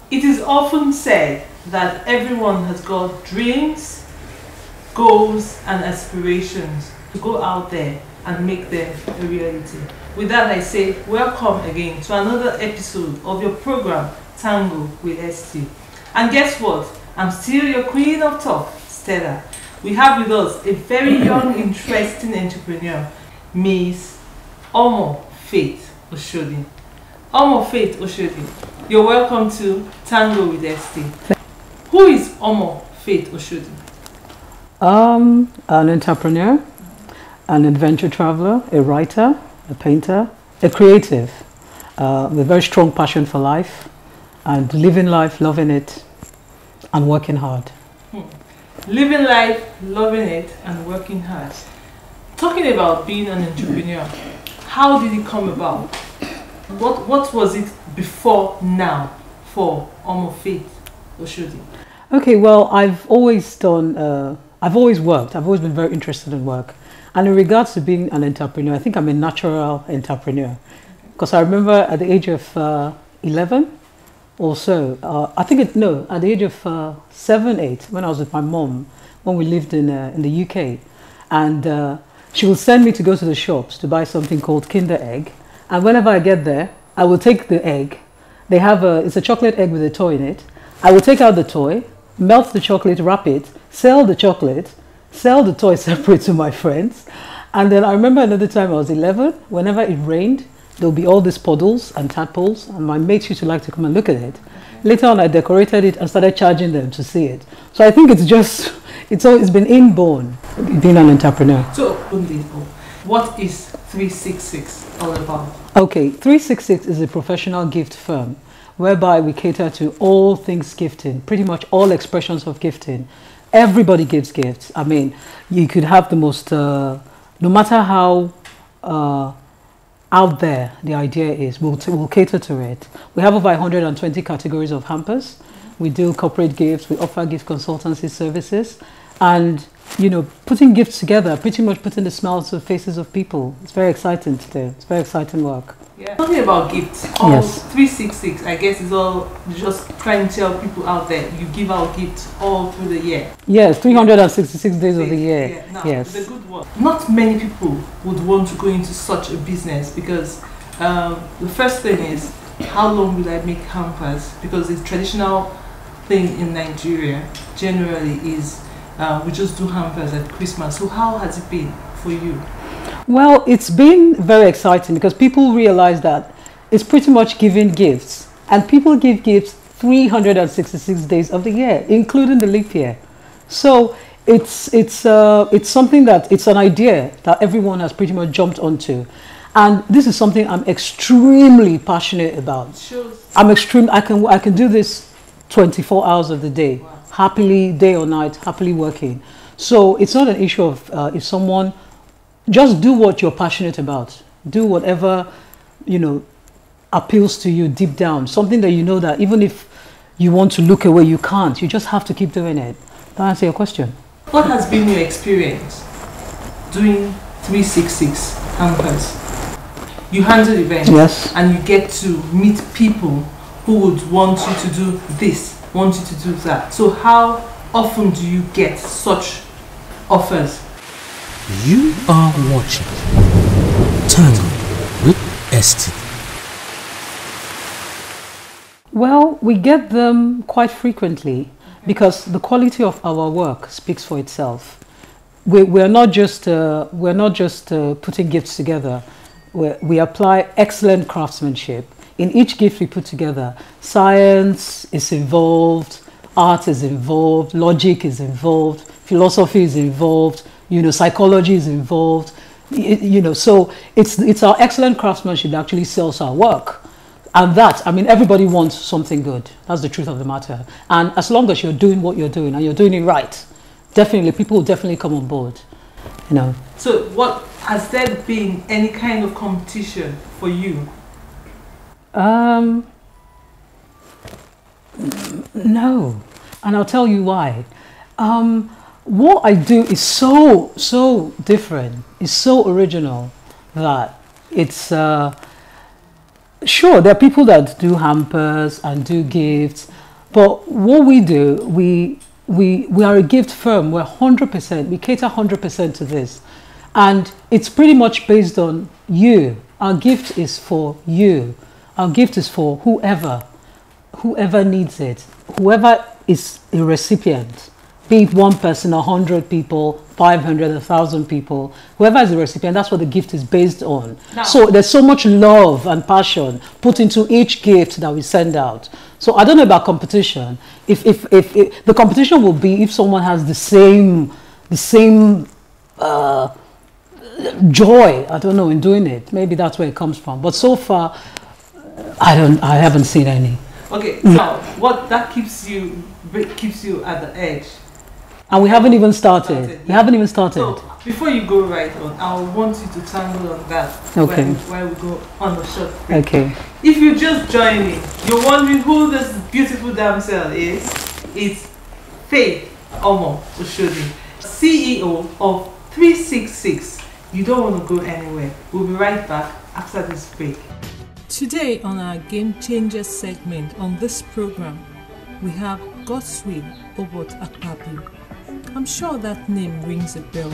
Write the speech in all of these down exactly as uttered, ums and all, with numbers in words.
It is often said that everyone has got dreams, goals and aspirations to go out there and make them a reality. With that, I say welcome again to another episode of your program Tango with S T. And guess what? I'm still your queen of talk, Stella. We have with us a very young, interesting entrepreneur, Miss Omo Faith Oshodi. Omo Faith Oshodi, you're welcome to Tango with S T. Who is Omo Faith Oshodi? Um, an entrepreneur, an adventure traveler, a writer, a painter, a creative, uh, with a very strong passion for life and living life, loving it, and working hard. Hmm. Living life, loving it, and working hard. Talking about being an entrepreneur, how did it come about? What what was it before now for Omo Faith Oshodi? Okay, well, I've always done, uh, I've always worked. I've always been very interested in work. And in regards to being an entrepreneur, I think I'm a natural entrepreneur. Because I remember at the age of uh, eleven or so, uh, I think, it, no, at the age of uh, seven, eight, when I was with my mom, when we lived in, uh, in the U K. And uh, she would send me to go to the shops to buy something called Kinder Egg. And whenever I get there, I will take the egg. They have a, it's a chocolate egg with a toy in it. I will take out the toy, melt the chocolate, wrap it, sell the chocolate, sell the toy separate to my friends. And then I remember another time I was eleven, whenever it rained, there'll be all these puddles and tadpoles, and my mates used to like to come and look at it. Later on, I decorated it and started charging them to see it. So I think it's just, it's always been inborn, being an entrepreneur. So, what is three sixty-six all about? Okay, three sixty-six is a professional gift firm whereby we cater to all things gifting, pretty much all expressions of gifting. Everybody gives gifts. I mean, you could have the most, uh, no matter how uh, out there the idea is, we'll, we'll cater to it. We have over one hundred twenty categories of hampers. We do corporate gifts, we offer gift consultancy services, and you know, putting gifts together, pretty much putting the smiles to the faces of people. It's very exciting today. It's very exciting work. Yeah. Talking about gifts, all yes. three sixty-six, I guess, is all just trying to tell people out there you give out gifts all through the year. Yes, three hundred sixty-six days of the year. Yeah. Now, yes. The good one. Not many people would want to go into such a business because um, the first thing is, how long will I make hampers? Because the traditional thing in Nigeria generally is uh, we just do hampers at Christmas. So how has it been for you? Well, it's been very exciting because people realize that it's pretty much giving gifts, and people give gifts three hundred sixty-six days of the year, including the leap year. So it's it's uh, it's something that it's an idea that everyone has pretty much jumped onto, and this is something I'm extremely passionate about. Sure. I'm extreme. I can I can do this twenty-four hours of the day, wow. Happily, day or night, happily working. So it's not an issue of uh, if someone. Just do what you're passionate about. Do whatever, you know, appeals to you deep down. Something that you know that even if you want to look away, you can't. You just have to keep doing it. That answer your question. What has been your experience doing three sixty-six hampers? You handle events, yes, and you get to meet people who would want you to do this, want you to do that. So how often do you get such offers? You are watching Tango with S T. Well, we get them quite frequently because the quality of our work speaks for itself. We, we're not just, uh, we're not just uh, putting gifts together. We're, we apply excellent craftsmanship. In each gift we put together, science is involved, art is involved, logic is involved, philosophy is involved, you know, psychology is involved, it, you know, so it's, it's our excellent craftsmanship that actually sells our work. And that, I mean, everybody wants something good. That's the truth of the matter. And as long as you're doing what you're doing and you're doing it right, definitely, people will definitely come on board, you know. So what, has there been any kind of competition for you? Um, no, and I'll tell you why. Um, what I do is so, so different, it's so original that it's, uh, sure, there are people that do hampers and do gifts But what we do, we we we are a gift firm. We're one hundred percent. We cater one hundred percent to this, and it's pretty much based on you. Our gift is for you. Our gift is for whoever, whoever needs it, whoever is a recipient. Be it one person, a hundred people, five hundred, a thousand people, whoever is the recipient, that's what the gift is based on. No. So there's so much love and passion put into each gift that we send out. So I don't know about competition. If if if, if the competition will be if someone has the same the same uh, joy, I don't know, in doing it. Maybe that's where it comes from. But so far, I don't. I haven't seen any. Okay. Now, what that keeps you keeps you at the edge. And we haven't even started. started yeah. We haven't even started. So, before you go right on, I want you to tangle on that. Okay. While we go on a short break. Okay. If you're just joining, you're wondering who this beautiful damsel is. It's Faith Omo Faith, C E O of three six six. You don't want to go anywhere. We'll be right back after this break. Today on our Game Changers segment on this program, we have Godswill Obot Akpabio. I'm sure that name rings a bell.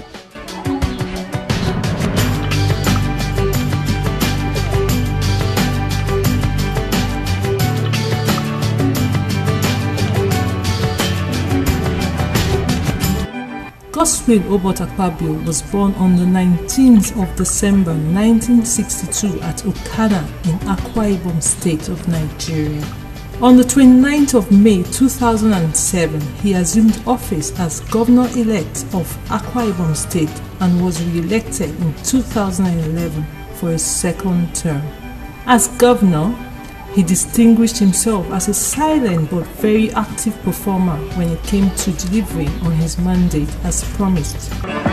Godswill Obot Akpabio was born on the nineteenth of December nineteen sixty-two at Okada in Akwa Ibom State of Nigeria. On the twenty-ninth of May two thousand seven, he assumed office as governor-elect of Akwa Ibom State and was re-elected in two thousand eleven for a second term. As governor, he distinguished himself as a silent but very active performer when it came to delivering on his mandate as promised.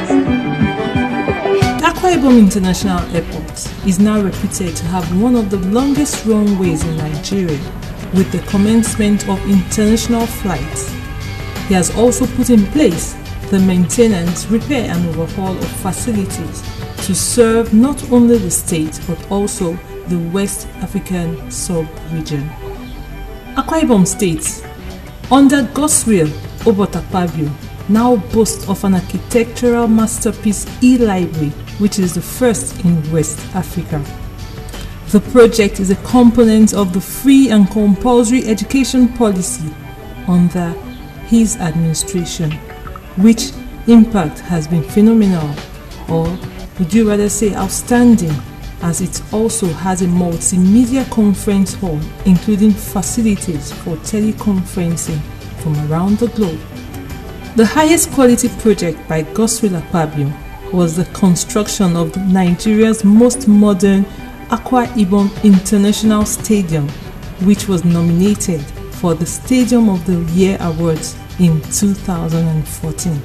Akwa Ibom International Airport is now reputed to have one of the longest runways in Nigeria, with the commencement of international flights. He has also put in place the maintenance, repair and overhaul of facilities to serve not only the state but also the West African sub-region. Akwa Ibom State, under Godswill Obot Akpabio, now boasts of an architectural masterpiece e-library, which is the first in West Africa. The project is a component of the free and compulsory education policy under his administration, which impact has been phenomenal, or would you rather say outstanding, as it also has a multimedia conference hall including facilities for teleconferencing from around the globe. The highest quality project by Godswill Akpabio was the construction of Nigeria's most modern Akwa Ibom International Stadium, which was nominated for the Stadium of the Year Awards in two thousand fourteen.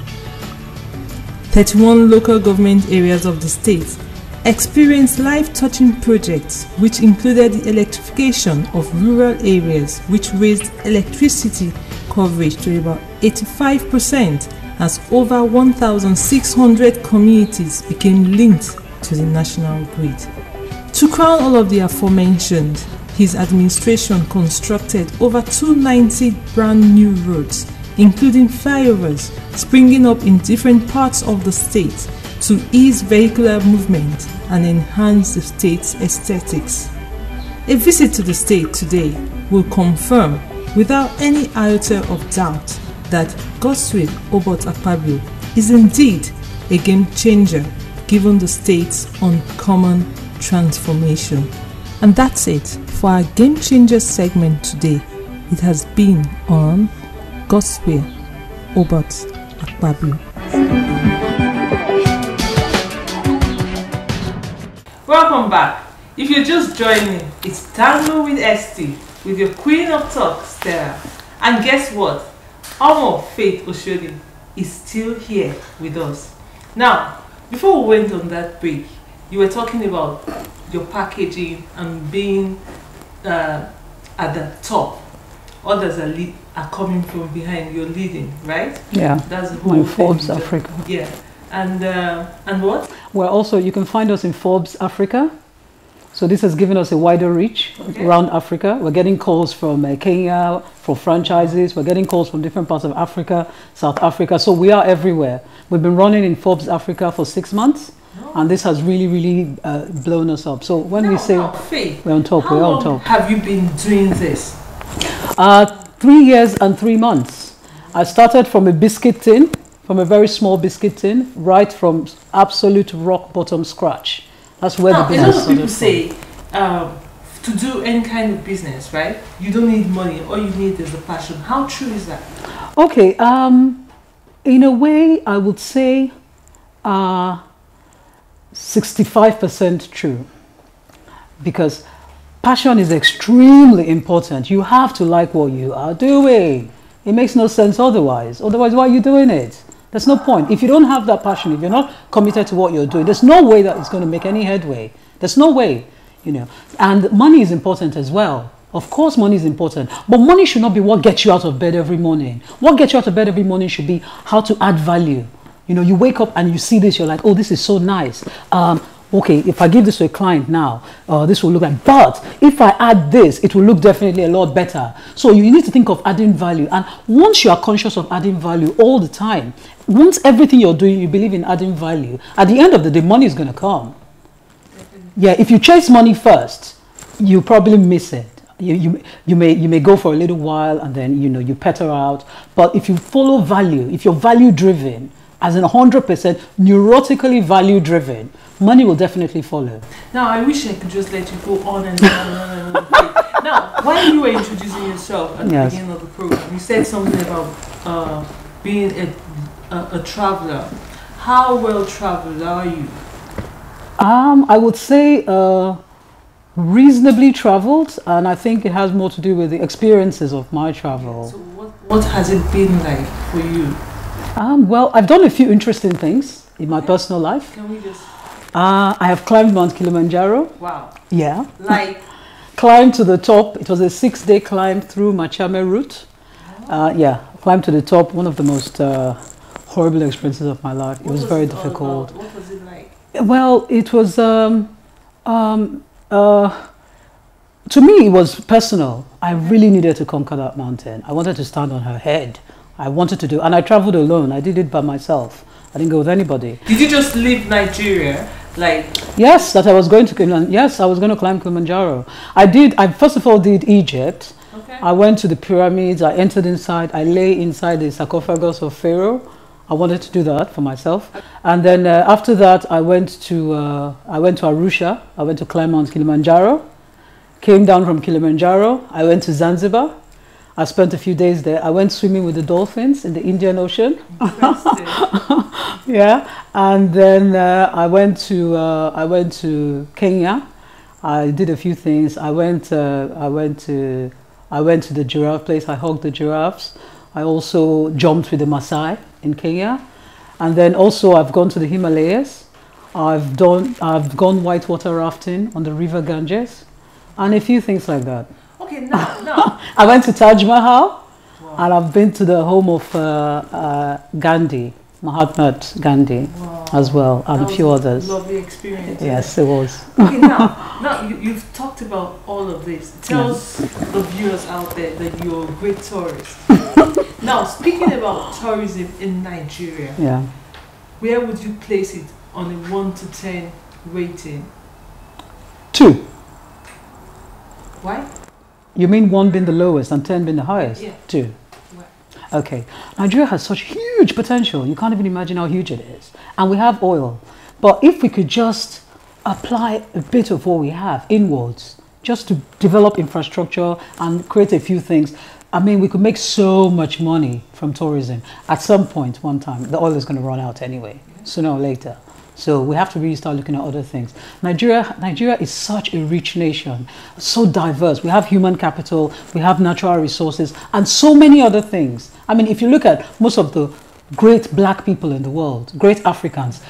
thirty-one local government areas of the state experienced life-touching projects which included the electrification of rural areas, which raised electricity coverage to about eighty-five percent, as over one thousand six hundred communities became linked to the national grid. To crown all of the aforementioned, his administration constructed over two hundred ninety brand new roads, including flyovers springing up in different parts of the state to ease vehicular movement and enhance the state's aesthetics. A visit to the state today will confirm without any iota of doubt that Godswill Obot Akpabio is indeed a game changer given the state's uncommon transformation. And that's it for our Game Changer segment today. It has been on Godswill Obot Akpabio. Welcome back. If you're just joining, it's Tango with S T with your queen of talk, Stella. And guess what? Omo Faith is still here with us. Now, before we went on that break, you were talking about your packaging and being uh, at the top. Others are, lead, are coming from behind. You're leading, right? Yeah. That's the whole Forbes Africa. Yeah. And uh, and what? Well, also you can find us in Forbes Africa. So this has given us a wider reach Okay. around Africa. We're getting calls from uh, Kenya for franchises. We're getting calls from different parts of Africa, South Africa. So we are everywhere. We've been running in Forbes Africa for six months. And this has really, really uh, blown us up. So when Now, we say now, Faith, we're on top, how we're on long top. have you been doing this? Uh, three years and three months. I started from a biscuit tin, from a very small biscuit tin, right from absolute rock bottom scratch. That's where Now, the a lot business of people started say um, to do any kind of business, right? You don't need money. All you need is a passion. How true is that? from. Okay, um, in a way, I would say uh, sixty-five percent true, because passion is extremely important. You have to like what you are doing. It makes no sense otherwise. Otherwise, why are you doing it? There's no point. If you don't have that passion, if you're not committed to what you're doing, there's no way that it's going to make any headway. There's no way, you know. And money is important as well. Of course, money is important, but money should not be what gets you out of bed every morning. What gets you out of bed every morning should be how to add value. You know, you wake up and you see this, you're like, oh, this is so nice. Um, okay, if I give this to a client now, uh, this will look like, but if I add this, it will look definitely a lot better. So you need to think of adding value. And once you are conscious of adding value all the time, once everything you're doing, you believe in adding value, at the end of the day, money is going to come. Yeah, if you chase money first, you probably miss it. You, you, you, may, you may go for a little while and then, you know, you peter out. But if you follow value, if you're value driven, as in one hundred percent neurotically value driven, money will definitely follow. Now, I wish I could just let you go on and on and on and on. Now, while you were introducing yourself at the Yes. beginning of the program, you said something about uh, being a, a, a traveler. How well traveled are you? Um, I would say uh, reasonably traveled, and I think it has more to do with the experiences of my travel. So what, what has it been like for you? Um, well, I've done a few interesting things in my personal life. Can we just... Uh, I have climbed Mount Kilimanjaro. Wow. Yeah. Like... Climbed to the top. It was a six-day climb through Machame route. Uh, yeah, climbed to the top. One of the most uh, horrible experiences of my life. It What was, was very it all difficult. about? What was it like? Well, it was, um, um, uh, to me, it was personal. I really needed to conquer that mountain. I wanted to stand on her head. I wanted to do, and I traveled alone. I did it by myself. I didn't go with anybody. Did you just leave Nigeria? Like... Yes, that I was going to Kilimanjaro. Yes, I was going to climb Kilimanjaro. I did, I first of all did Egypt. Okay. I went to the pyramids. I entered inside. I lay inside the sarcophagus of Pharaoh. I wanted to do that for myself. And then uh, after that, I went to uh, I went to Arusha. I went to climb Mount Kilimanjaro. Came down from Kilimanjaro. I went to Zanzibar. I spent a few days there. I went swimming with the dolphins in the Indian Ocean. Interesting. Yeah, and then uh, I went to uh, I went to Kenya. I did a few things. I went uh, I went to I went to the giraffe place. I hugged the giraffes. I also jumped with the Maasai in Kenya, and then also I've gone to the Himalayas. I've done I've gone whitewater rafting on the River Ganges, and a few things like that. Okay, now, now. I went to Taj Mahal, Wow. and I've been to the home of uh, uh, Gandhi, Mahatma Gandhi, Wow. as well, and That a few was others. Lovely experience. Yes, it was. Okay, now, now you, you've talked about all of this. Tell the viewers out there that you're a great tourist. Now, speaking about tourism in Nigeria, Yeah. where would you place it on a one to ten rating? Two. Why? You mean one being the lowest and ten being the highest? Yeah. Two. Why? Okay. Nigeria has such huge potential. You can't even imagine how huge it is. And we have oil. But if we could just apply a bit of what we have inwards, just to develop infrastructure and create a few things, I mean, we could make so much money from tourism. At some point, one time, the oil is going to run out anyway, sooner or later. So we have to really start looking at other things. Nigeria, Nigeria is such a rich nation, so diverse. We have human capital, we have natural resources, and so many other things. I mean, if you look at most of the great black people in the world, great Africans,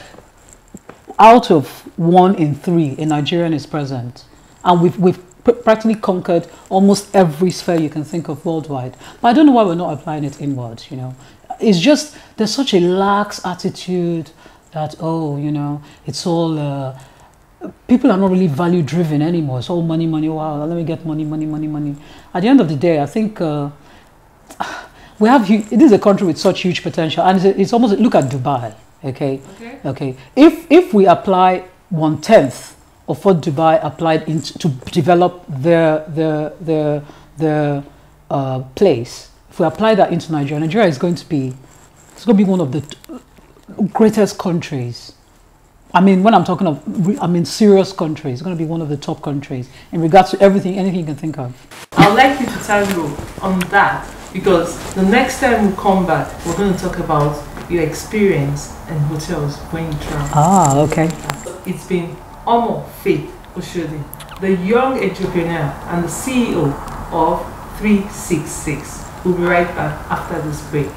out of one in three, a Nigerian is present. And we've, we've practically conquered almost every sphere you can think of worldwide. But I don't know why we're not applying it inwards, you know. It's just, there's such a lax attitude that, oh, you know, it's all, uh, people are not really value driven anymore. It's all money, money. Wow, let me get money, money, money, money. At the end of the day, I think uh, we have. It is a country with such huge potential, and it's, it's almost look at Dubai. Okay, Okay. okay. If if we apply one tenth of what Dubai applied in to develop their their their their uh, place, if we apply that into Nigeria, Nigeria is going to be it's going to be one of the greatest countries. I mean, when I'm talking of, I mean serious countries, it's going to be one of the top countries in regards to everything, anything you can think of. I'd like you to tango on that, because the next time we come back, we're going to talk about your experience in hotels when you travel. Ah, okay. It's been Omo Faith Oshodi, the young entrepreneur and the C E O of three six six. We'll be right back after this break.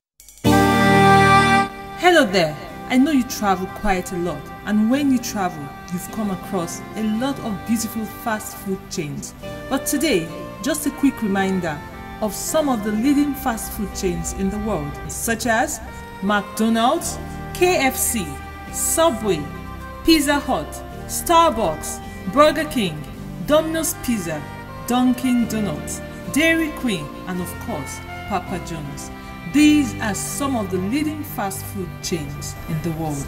Hello there. I know you travel quite a lot, and when you travel, you've come across a lot of beautiful fast food chains. But today, just a quick reminder of some of the leading fast food chains in the world, such as McDonald's, K F C, Subway, Pizza Hut, Starbucks, Burger King, Domino's Pizza, Dunkin' Donuts, Dairy Queen, and of course, Papa John's. These are some of the leading fast food chains in the world.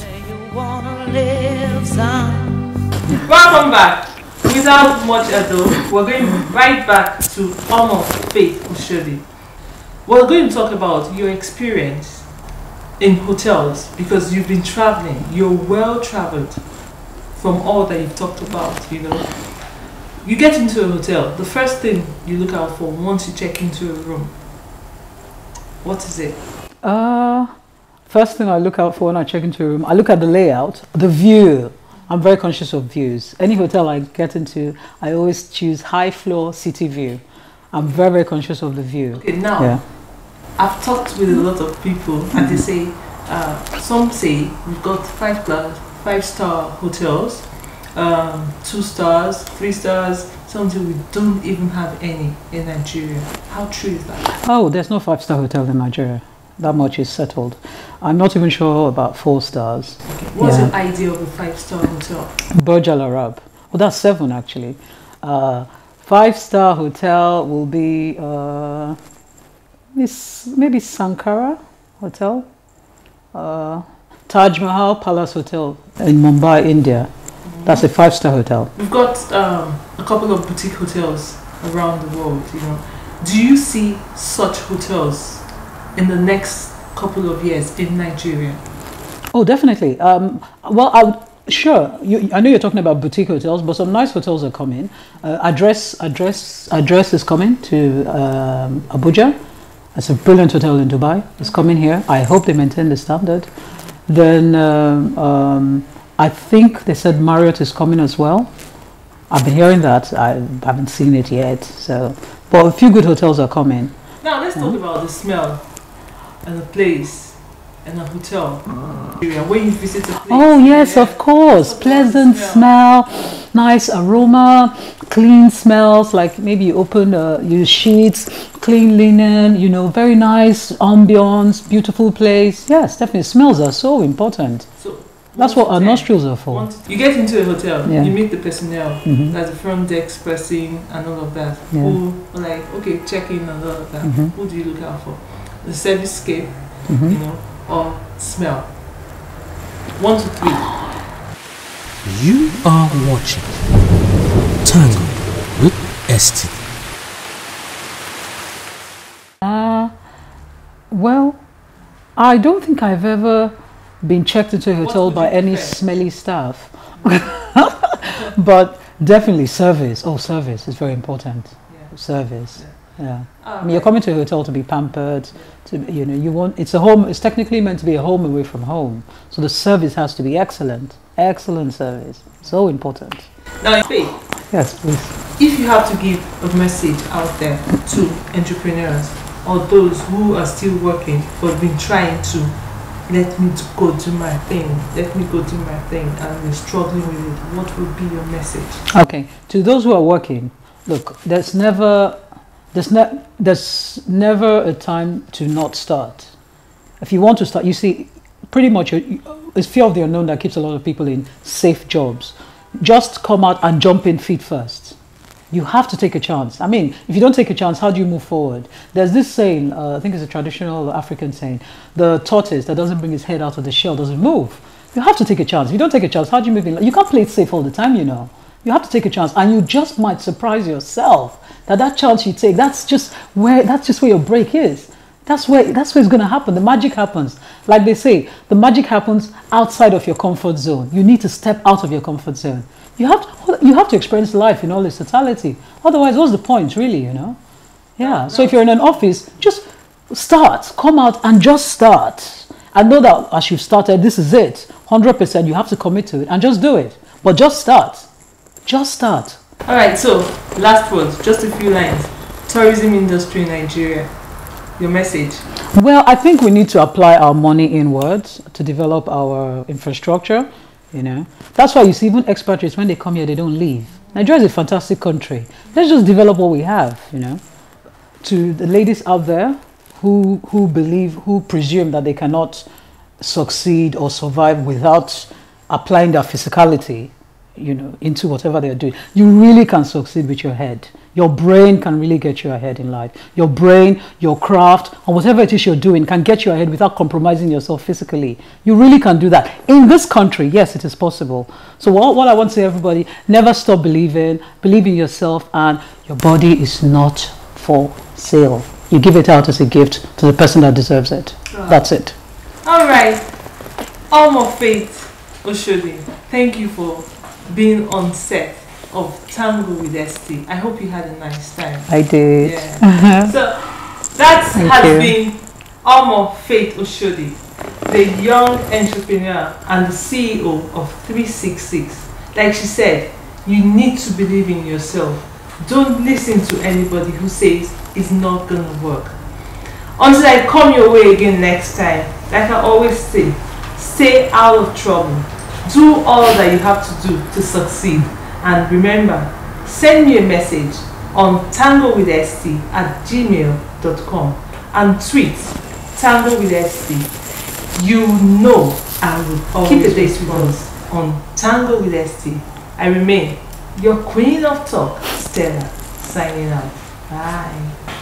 Welcome back. Without much ado, we're going right back to Omo Faith Oshodi. We're going to talk about your experience in hotels, because you've been traveling, you're well traveled from all that you've talked about, you know. You get into a hotel, the first thing you look out for once you check into a room, what is it? Uh, first thing I look out for when I check into a room, I look at the layout, the view. I'm very conscious of views. Any hotel I get into, I always choose high floor city view. I'm very, very conscious of the view. Okay, now, yeah. I've talked with a lot of people, and they say, uh, some say we've got five plus five star hotels, um, two stars, three stars. Some say we don't even have any in Nigeria. How true is that? Oh, there's no five star hotel in Nigeria. That much is settled. I'm not even sure about four stars. Okay. What's yeah. your idea of a five star hotel? Burj Al Arab. Well, that's seven actually. Uh, five star hotel will be uh, maybe Sankara Hotel, uh, Taj Mahal Palace Hotel in Mumbai, India. Mm-hmm. That's a five star hotel. We've got um, a couple of boutique hotels around the world. You know, do you see such hotels in the next couple of years in Nigeria? Oh, definitely. Um, well, I would, sure. You, I know you're talking about boutique hotels, but some nice hotels are coming. Uh, address, address, address is coming to um, Abuja. It's a brilliant hotel in Dubai. It's coming here. I hope they maintain the standard. Then um, um, I think they said Marriott is coming as well. I've been hearing that. I haven't seen it yet. So, but a few good hotels are coming. Now let's talk mm-hmm. about the smell and the place and a hotel. Mm. When you visit a place. Oh yes, yeah. Of course. Pleasant smell. smell, nice aroma, clean smells. Like maybe you open uh, your sheets, clean linen. You know, very nice ambience, beautiful place. Yes, definitely. Smells are so important. So that's what our nostrils are for. You get into a hotel, yeah. you meet the personnel, mm-hmm. that's the front desk person and all of that. Yeah. Who are like, okay, check in and all of that. Mm-hmm. Who do you look out for? The service scape, mm-hmm. you know, or smell. One, two, three. You are watching Tango with S T. Uh, well, I don't think I've ever been checked into a hotel by any prefer? smelly staff. But definitely service. Oh, service is very important. Yeah. Service. Yeah. Yeah, oh, I mean, you're coming to a hotel to be pampered. To you know, you want it's a home. It's technically meant to be a home away from home. So the service has to be excellent, excellent service. So important. Now, Faith. Yes, please. If you have to give a message out there to entrepreneurs or those who are still working but been trying to let me go do my thing, let me go do my thing, and they're struggling with it, what would be your message? Okay, to those who are working, look, there's never. There's, ne there's never a time to not start. If you want to start, you see, pretty much it's fear of the unknown that keeps a lot of people in safe jobs. just come out and jump in feet first. You have to take a chance. I mean, if you don't take a chance, how do you move forward? There's this saying, uh, I think it's a traditional African saying, the tortoise that doesn't bring his head out of the shell doesn't move. You have to take a chance. If you don't take a chance, how do you move in? You can't play it safe all the time, you know. You have to take a chance, and you just might surprise yourself that that chance you take, that's just where, that's just where your break is. That's where, that's where it's going to happen. The magic happens. Like they say, the magic happens outside of your comfort zone. You need to step out of your comfort zone. You have to, you have to experience life in all its totality. Otherwise, what's the point, really, you know? Yeah. So if you're in an office, just start. Come out and just start. And know that as you've started, this is it. one hundred percent, you have to commit to it and just do it. But just start. Just start. All right, so last words, just a few lines. Tourism industry in Nigeria. Your message. Well, I think we need to apply our money inwards to develop our infrastructure, you know. That's why you see even expatriates, when they come here, they don't leave. Nigeria is a fantastic country. Let's just develop what we have, you know. To the ladies out there who, who believe, who presume that they cannot succeed or survive without applying their physicality, you know, into whatever they're doing. You really can succeed with your head. Your brain can really get you ahead in life. Your brain, your craft, or whatever it is you're doing can get you ahead without compromising yourself physically. You really can do that. In this country, yes, it is possible. So what, what I want to say, everybody, never stop believing, believe in yourself, and your body is not for sale. You give it out as a gift to the person that deserves it. Oh. That's it. All right. Omo Faith Oshodi, thank you for being on set of Tango with S T. I hope you had a nice time. I did. Yeah. So that Thank has you. been Omo Faith Oshodi, the young entrepreneur and the C E O of three six six. Like she said, you need to believe in yourself. Don't listen to anybody who says it's not gonna work. Until I come your way again next time, like I always say, stay out of trouble. Do all that you have to do to succeed. And remember, send me a message on tango with S T at gmail dot com and tweet Tango with S T. You know I will always keep the dates with us on Tango with S T. I remain your queen of talk, Stella, signing out. Bye.